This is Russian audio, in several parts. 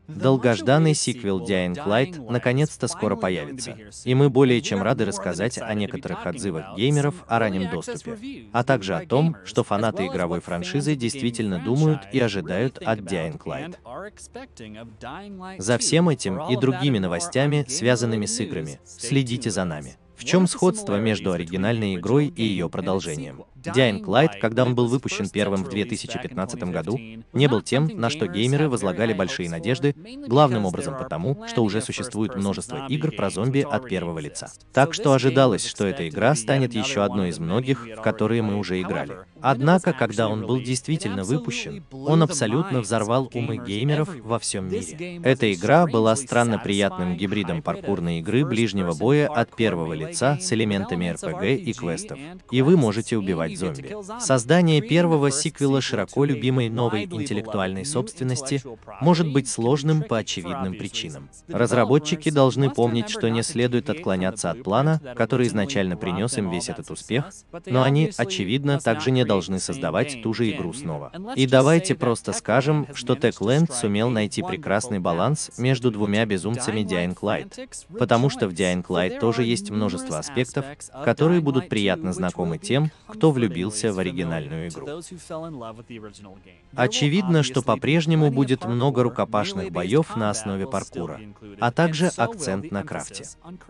Долгожданный сиквел Dying Light наконец-то скоро появится, и мы более чем рады рассказать о некоторых отзывах геймеров о раннем доступе, а также о том, что фанаты игровой франшизы действительно думают и ожидают от Dying Light. За всем этим и другими новостями, связанными с играми, следите за нами. В чем сходство между оригинальной игрой и ее продолжением? Dying Light, когда он был выпущен первым в 2015 году, не был тем, на что геймеры возлагали большие надежды, главным образом потому, что уже существует множество игр про зомби от первого лица. Так что ожидалось, что эта игра станет еще одной из многих, в которые мы уже играли. Однако, когда он был действительно выпущен, он абсолютно взорвал умы геймеров во всем мире. Эта игра была странно приятным гибридом паркурной игры ближнего боя от первого лица с элементами RPG и квестов, и вы можете убивать зомби. Создание первого сиквела широко любимой новой интеллектуальной собственности может быть сложным по очевидным причинам. Разработчики должны помнить, что не следует отклоняться от плана, который изначально принес им весь этот успех, но они, очевидно, также не должны создавать ту же игру снова. И давайте просто скажем, что Techland сумел найти прекрасный баланс между двумя безумцами Dying Light, потому что в Dying Light тоже есть множество аспектов, которые будут приятно знакомы тем, кто влюбился в оригинальную игру. Очевидно, что по-прежнему будет много рукопашных боев на основе паркура, а также акцент на крафте.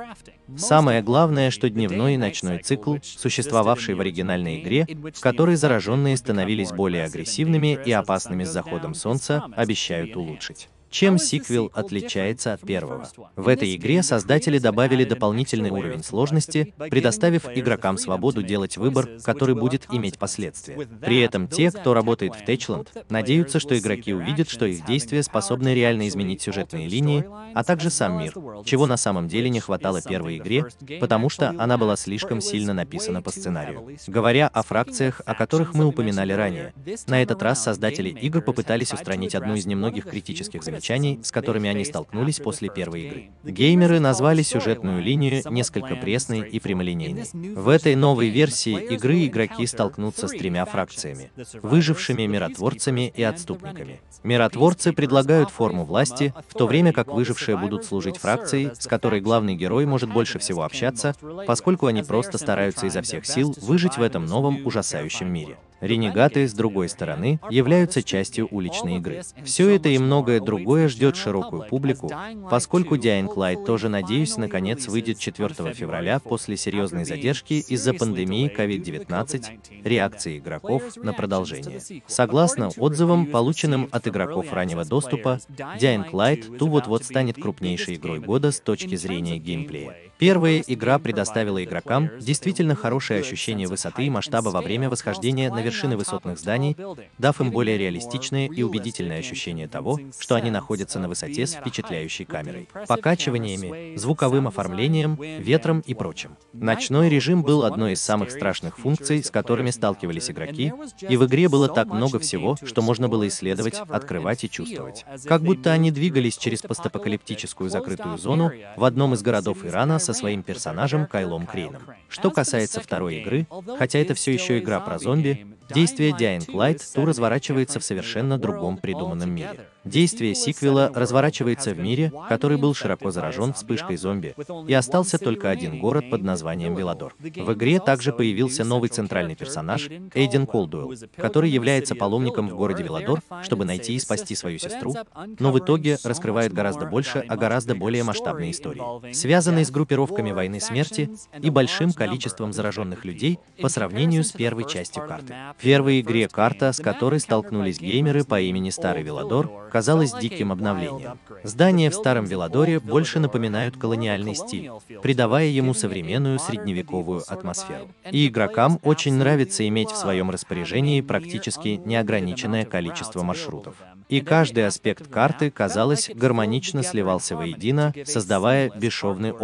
Самое главное, что дневной и ночной цикл, существовавший в оригинальной игре, в которой зараженные становились более агрессивными и опасными с заходом солнца, обещают улучшить. Чем сиквел отличается от первого? В этой игре создатели добавили дополнительный уровень сложности, предоставив игрокам свободу делать выбор, который будет иметь последствия. При этом те, кто работает в Techland, надеются, что игроки увидят, что их действия способны реально изменить сюжетные линии, а также сам мир, чего на самом деле не хватало первой игре, потому что она была слишком сильно написана по сценарию. Говоря о фракциях, о которых мы упоминали ранее, на этот раз создатели игр попытались устранить одну из немногих критических замечаний, с которыми они столкнулись после первой игры. Геймеры назвали сюжетную линию несколько пресной и прямолинейной. В этой новой версии игры игроки столкнутся с тремя фракциями – выжившими миротворцами и отступниками. Миротворцы предлагают форму власти, в то время как выжившие будут служить фракцией, с которой главный герой может больше всего общаться, поскольку они просто стараются изо всех сил выжить в этом новом ужасающем мире. Ренегаты, с другой стороны, являются частью уличной игры. Все это и многое другое ждет широкую публику, поскольку Dying Light тоже, надеюсь, наконец выйдет 4 февраля после серьезной задержки из-за пандемии COVID-19, реакции игроков на продолжение. Согласно отзывам, полученным от игроков раннего доступа, Dying Light 2 вот-вот станет крупнейшей игрой года с точки зрения геймплея. Первая игра предоставила игрокам действительно хорошее ощущение высоты и масштаба во время восхождения на вершины высотных зданий, дав им более реалистичное и убедительное ощущение того, что они находятся на высоте с впечатляющей камерой, покачиваниями, звуковым оформлением, ветром и прочим. Ночной режим был одной из самых страшных функций, с которыми сталкивались игроки, и в игре было так много всего, что можно было исследовать, открывать и чувствовать. Как будто они двигались через постапокалиптическую закрытую зону в одном из городов Ирана со своим персонажем Кайлом Крейном. Что касается второй игры, хотя это все еще игра про зомби, действие Dying Light 2 разворачивается в совершенно другом придуманном мире. Действие сиквела разворачивается в мире, который был широко заражен вспышкой зомби, и остался только один город под названием Веладор. В игре также появился новый центральный персонаж, Эйден Колдуэлл, который является паломником в городе Веладор, чтобы найти и спасти свою сестру, но в итоге раскрывает гораздо больше о гораздо более масштабной истории, связанной с группировками войны смерти и большим количеством зараженных людей по сравнению с первой частью карты. В первой игре карта, с которой столкнулись геймеры по имени Старый Веладор, казалась диким обновлением. Здания в Старом Веладоре больше напоминают колониальный стиль, придавая ему современную средневековую атмосферу. И игрокам очень нравится иметь в своем распоряжении практически неограниченное количество маршрутов. И каждый аспект карты, казалось, гармонично сливался воедино, создавая бесшовный опыт паркура.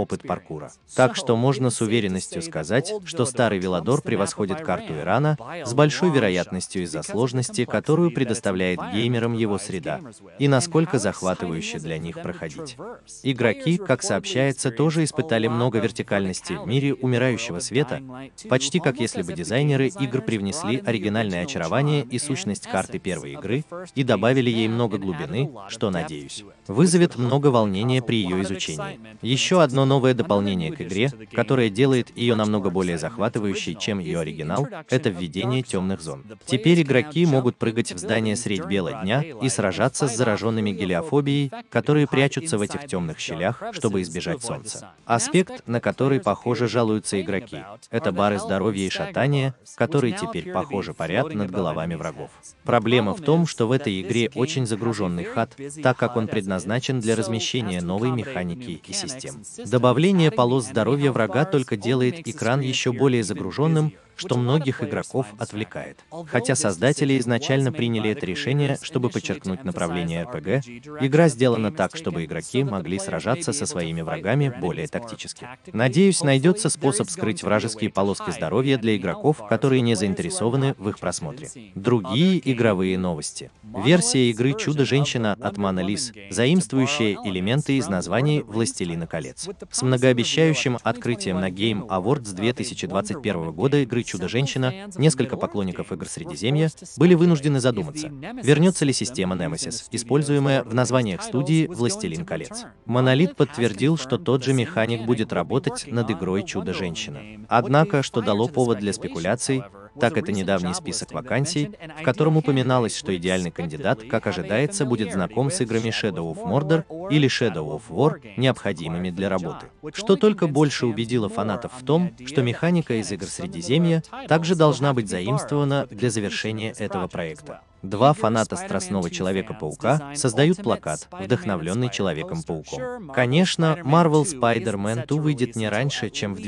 паркура. Так что можно с уверенностью сказать, что старый Веладор превосходит карту Ирана с большой вероятностью из-за сложности, которую предоставляет геймерам его среда, и насколько захватывающе для них проходить. Игроки, как сообщается, тоже испытали много вертикальности в мире умирающего света, почти как если бы дизайнеры игр привнесли оригинальное очарование и сущность карты первой игры и добавили ей много глубины, что, надеюсь, вызовет много волнения при ее изучении. Еще одно новое дополнение к игре, которое делает ее намного более захватывающей, чем ее оригинал, это введение темных зон. Теперь игроки могут прыгать в здания средь бела дня и сражаться с зараженными гелиофобией, которые прячутся в этих темных щелях, чтобы избежать солнца. Аспект, на который, похоже, жалуются игроки, это бары здоровья и шатания, которые теперь, похоже, парят над головами врагов. Проблема в том, что в этой игре очень загруженный HUD, так как он предназначен для размещения новой механики и систем. Добавление полос здоровья врага только делает экран еще более загруженным, что многих игроков отвлекает. Хотя создатели изначально приняли это решение, чтобы подчеркнуть направление RPG, игра сделана так, чтобы игроки могли сражаться со своими врагами более тактически. Надеюсь, найдется способ скрыть вражеские полоски здоровья для игроков, которые не заинтересованы в их просмотре. Другие игровые новости. Версия игры «Чудо-женщина» от Monolith, заимствующая элементы из названий «Властелина колец». С многообещающим открытием на Game Awards 2021 года игры «Чудо-женщина», несколько поклонников игр Средиземья были вынуждены задуматься, вернется ли система Nemesis, используемая в названиях студии «Властелин колец». Monolith подтвердил, что тот же механик будет работать над игрой «Чудо-женщина». Однако, что дало повод для спекуляций, так это недавний список вакансий, в котором упоминалось, что идеальный кандидат, как ожидается, будет знаком с играми Shadow of Mordor или Shadow of War, необходимыми для работы. Что только больше убедило фанатов в том, что механика из игр Средиземья также должна быть заимствована для завершения этого проекта. Два фаната Страстного Человека-паука создают плакат, вдохновленный Человеком-пауком. Конечно, Marvel Spider-Man 2 выйдет не раньше, чем в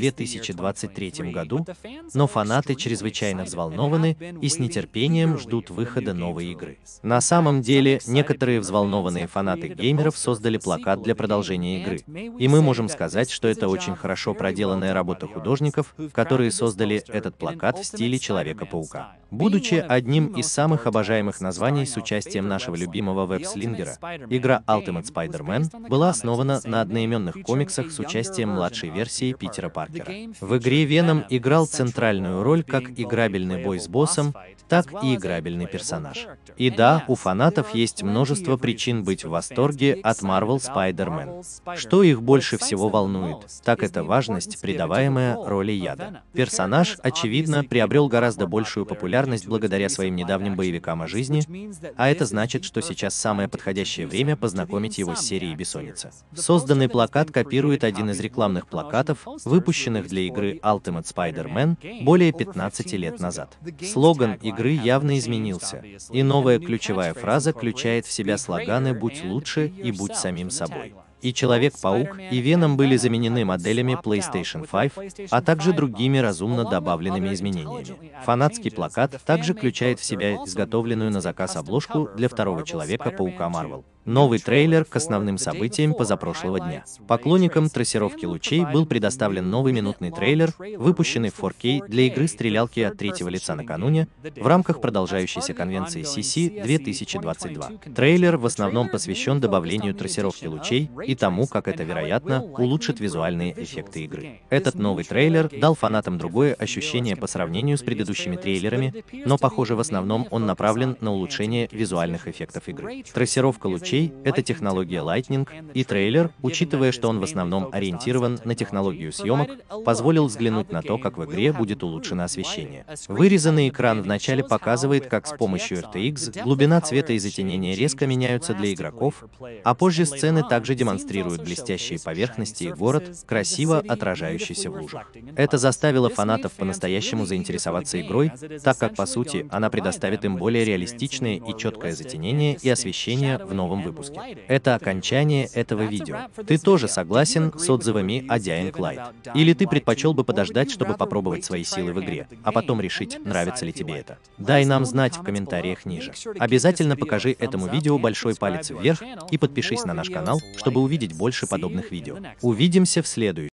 2023 году, но фанаты чрезвычайно взволнованы и с нетерпением ждут выхода новой игры. На самом деле, некоторые взволнованные фанаты геймеров создали плакат для продолжения игры, и мы можем сказать, что это очень хорошо проделанная работа художников, которые создали этот плакат в стиле Человека-паука. Будучи одним из самых обожаемых названий с участием нашего любимого веб-слингера, игра Ultimate Spider-Man была основана на одноименных комиксах с участием младшей версии Питера Паркера. В игре Веном играл центральную роль как играбельный бой с боссом, так и играбельный персонаж. И да, у фанатов есть множество причин быть в восторге от Marvel Spider-Man. Что их больше всего волнует, так это важность, придаваемая роли Яда. Персонаж, очевидно, приобрел гораздо большую популярность благодаря своим недавним боевикам о жизни, а это значит, что сейчас самое подходящее время познакомить его с серией «Бессонница». Созданный плакат копирует один из рекламных плакатов, выпущенных для игры Ultimate Spider-Man более 15 лет назад. Слоган игры явно изменился, и новая ключевая фраза включает в себя слоганы «Будь лучше» и «Будь самим собой». И Человек-паук, и Веном были заменены моделями PlayStation 5, а также другими разумно добавленными изменениями. Фанатский плакат также включает в себя изготовленную на заказ обложку для второго Человека-паука Marvel. Новый трейлер к основным событиям позапрошлого дня. Поклонникам трассировки лучей был предоставлен новый минутный трейлер, выпущенный в 4K для игры стрелялки от третьего лица накануне, в рамках продолжающейся конвенции CC 2022. Трейлер в основном посвящен добавлению трассировки лучей и тому, как это, вероятно, улучшит визуальные эффекты игры. Этот новый трейлер дал фанатам другое ощущение по сравнению с предыдущими трейлерами, но, похоже, в основном он направлен на улучшение визуальных эффектов игры. Трассировка лучей — это технология Lightning, и трейлер, учитывая, что он в основном ориентирован на технологию съемок, позволил взглянуть на то, как в игре будет улучшено освещение. Вырезанный экран вначале показывает, как с помощью RTX глубина цвета и затенения резко меняются для игроков, а позже сцены также демонстрируют блестящие поверхности и город, красиво отражающийся в лужах. Это заставило фанатов по-настоящему заинтересоваться игрой, так как, по сути, она предоставит им более реалистичное и четкое затенение и освещение в новом выпуске. Это окончание этого видео. Ты тоже согласен с отзывами о Dying Light? Или ты предпочел бы подождать, чтобы попробовать свои силы в игре, а потом решить, нравится ли тебе это? Дай нам знать в комментариях ниже. Обязательно покажи этому видео большой палец вверх и подпишись на наш канал, чтобы увидеть больше подобных видео. Увидимся в следующем.